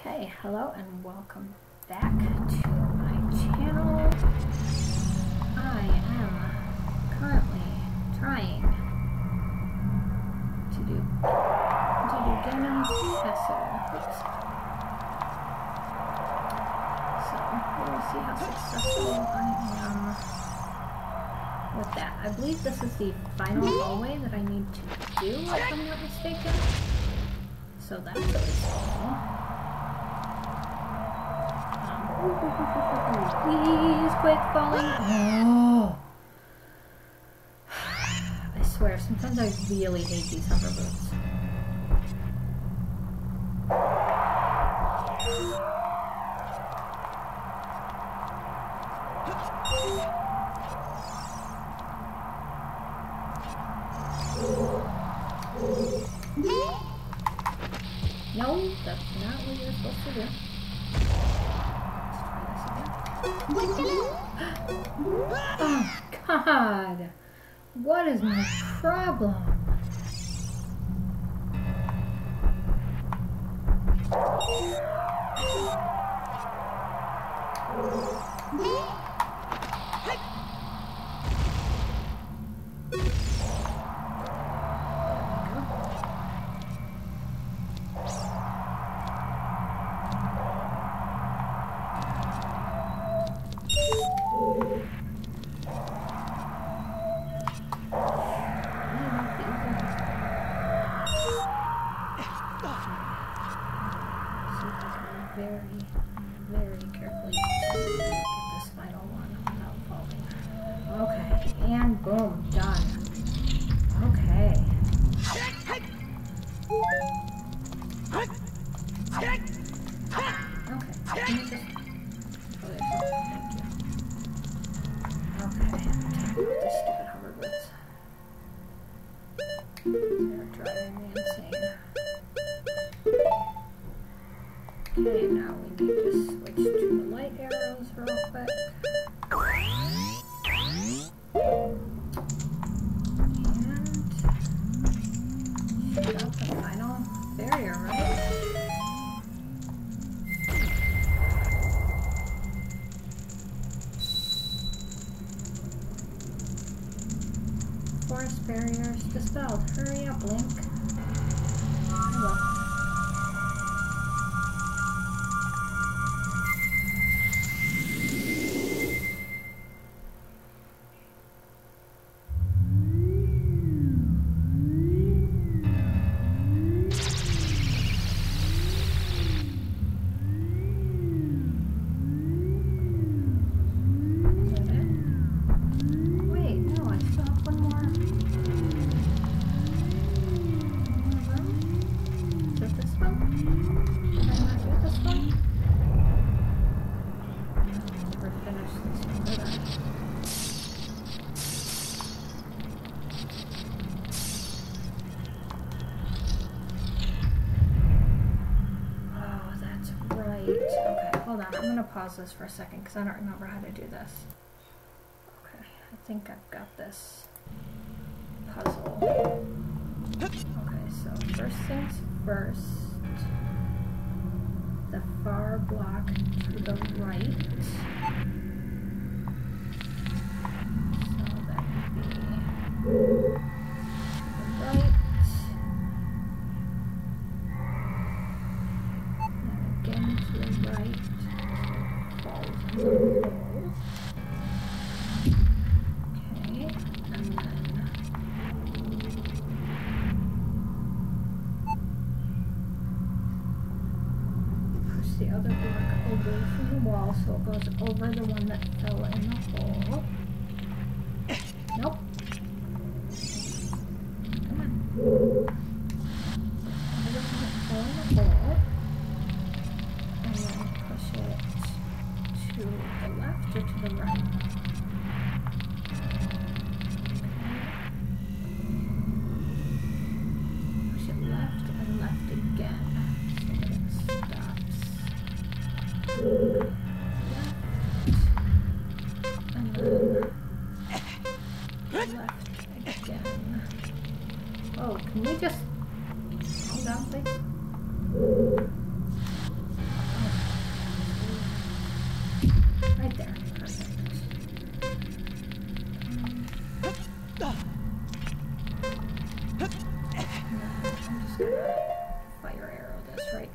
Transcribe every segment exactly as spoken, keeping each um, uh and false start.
Okay, hello and welcome back to my channel. I am currently trying to do to do Ganon's Castle. Oops. So we'll see how successful I am with that. I believe this is the final hallway that I need to do, if I'm not mistaken. So that's always cool. Please quit falling. Oh. I swear, sometimes I really hate these hover boots. No, that's not what you're supposed to do. Oh God, what is my problem? Very, very carefully get this final one without falling. Okay, and boom, done. Okay. Okay, let me just... Oh, there's one. Thank you. Okay, this stupid hover boots. They're driving me insane. Okay, now we need to switch to the light arrows real quick. And shoot out the final barrier, right? Forest barriers dispelled. Hurry up, Link. Oh, well. Pause this for a second because I don't remember how to do this. Okay, I think I've got this puzzle. Okay, so first things first, the far block to the right. So that would be to the right. And again to the right. Okay, and then push the other block away from the wall so it goes over the one that fell in the hole. Nope. Come on. Over the one that fell in the hole. And then push it to the left or to the right? Push it left and left again so that it stops. Left. And then left again. Oh, can we just calm down, please?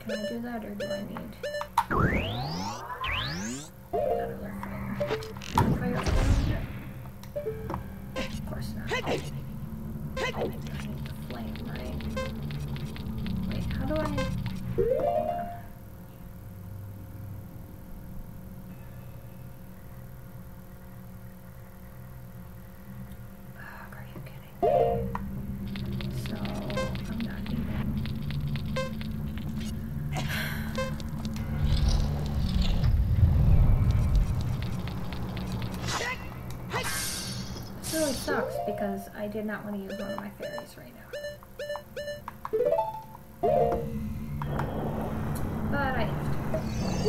Can I do that, or do I need that other fire? Fire around it? Of course not. I need the flame, right? Wait, how do I... Oh, are you kidding me? So, I'm not even... This really sucks because I did not want to use one of my fairies right now. But I have to.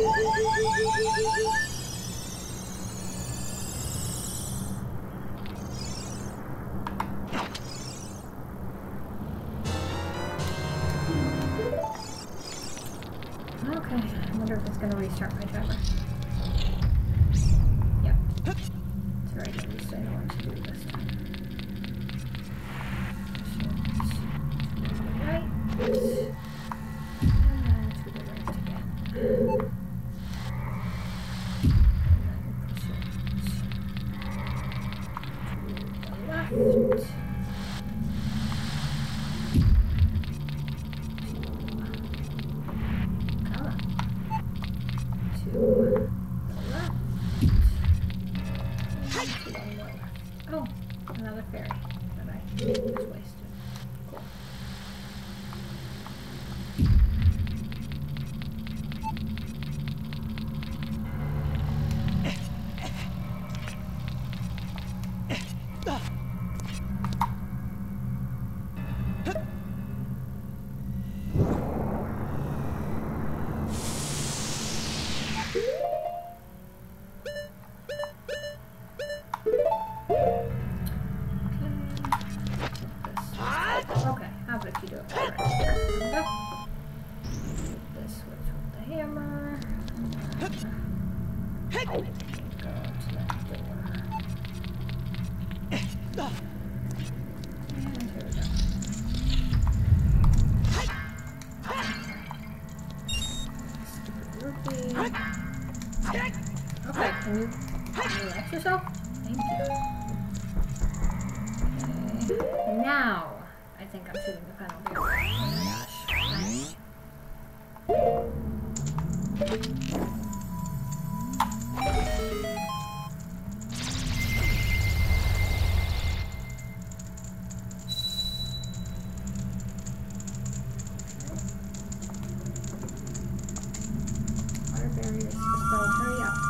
Okay, I wonder if it's going to restart my timer. Yep. That's right, at least I know what to do this time. Right. And then to the right again. And then push it to the left. Oh, another fairy that I just wasted. Cool. Okay, how about if you do it right here? There we go. This switch with the hammer. And then go to that door. And here we go. Stupid rupee. Okay, can you, can you relax yourself? Thank you. Okay. Now, I think I'm shooting the final barrel. Oh my gosh. Water barriers dispelled. Hurry up.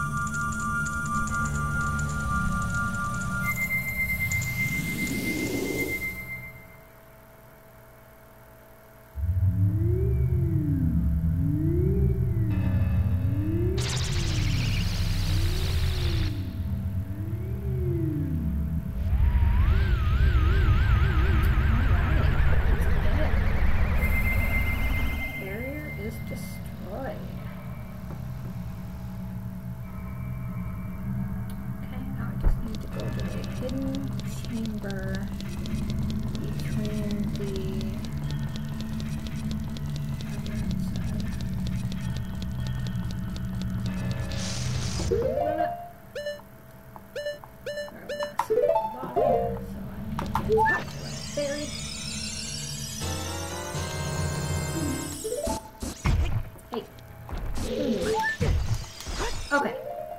Okay.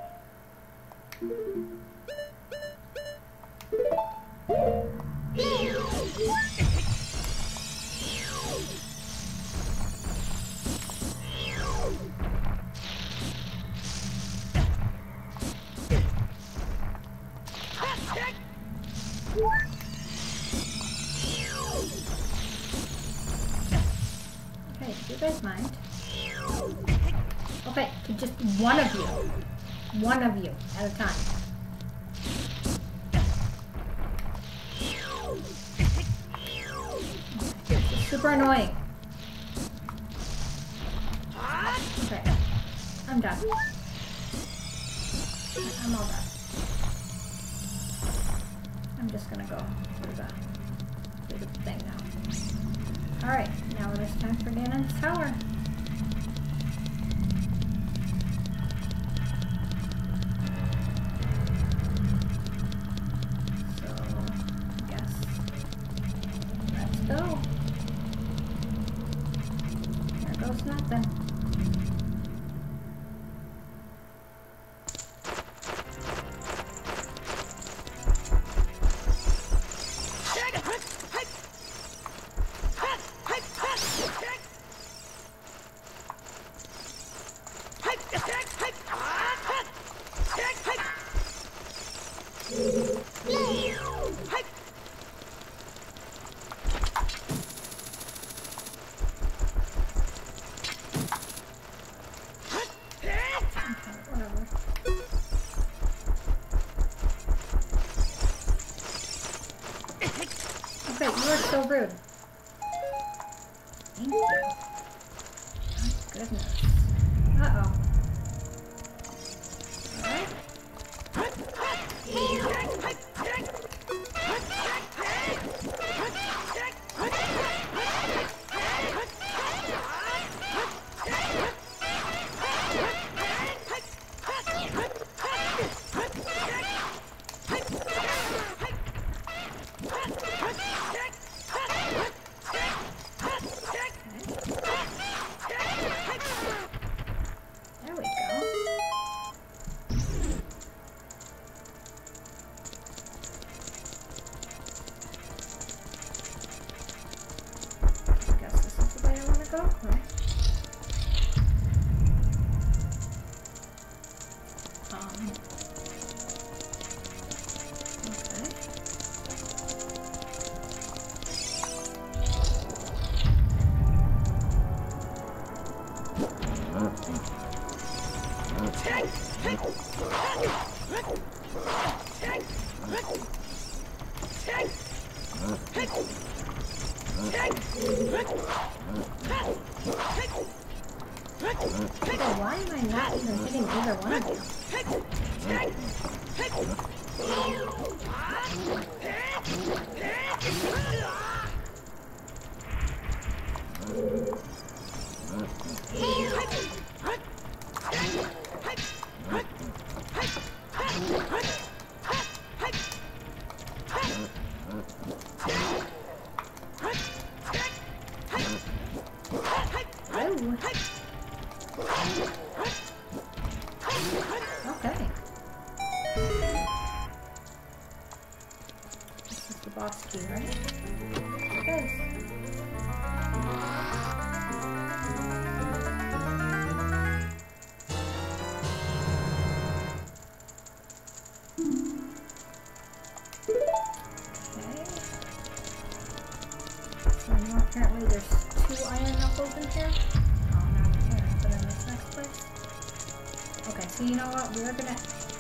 Okay, do you guys mind? Okay, just one of you. One of you at a time. It's super annoying. Okay, I'm done. I'm all done. I'm just gonna go through the, through the thing now. Alright, now it is time for Ganon's tower. something. Okay, you are so rude. Thank you. Oh, goodness. Uh-oh. Alright. There we go. I guess this is the way I want to go, right? Um. Okay, why am I not even hitting either one of you? Okay. This is the boss key, right? It is. Okay. So now apparently there's two iron knuckles in here. Oh, not here, but in this next place. Okay, so you know what? We're gonna...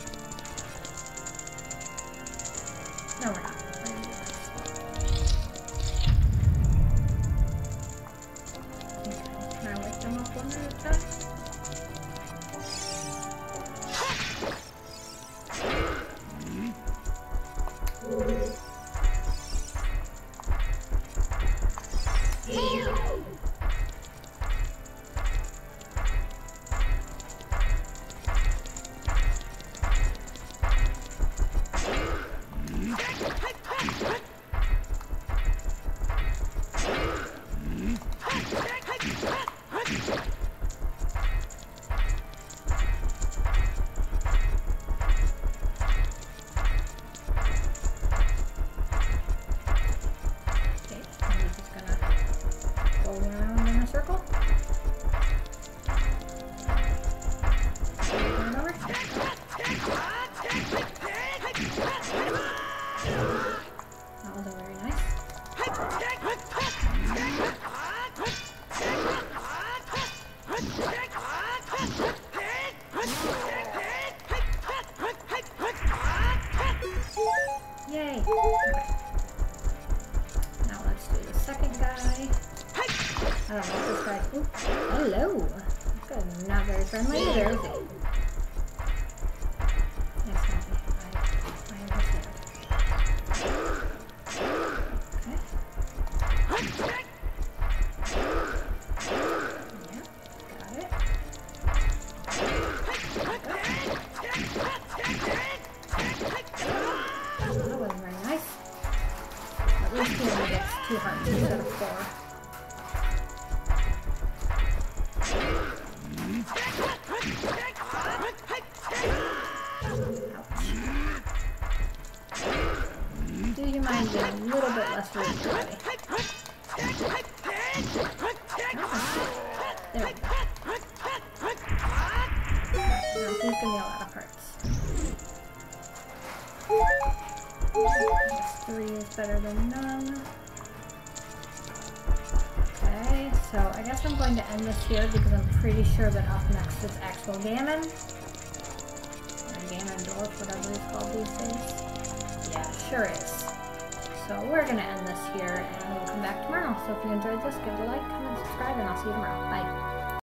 No, we're not. We're gonna do this. Okay, can I lift them up one at a time? Yay! Okay. Now let's do the second guy. I don't know if this guy... Ooh, hello! Good, not very friendly either, is he? Yes, Matty. I, I understand. Okay. Yeah, got it. That wasn't very nice. At least he only gets two hearts instead of four. give me a lot of hearts. I guess three is better than none. Okay, so I guess I'm going to end this here because I'm pretty sure that up next is actual Ganon. Or Ganondorf, whatever he's called these days. Yeah, it sure is. So we're going to end this here and we'll come back tomorrow. So if you enjoyed this, give it a like, comment, subscribe, and I'll see you tomorrow. Bye.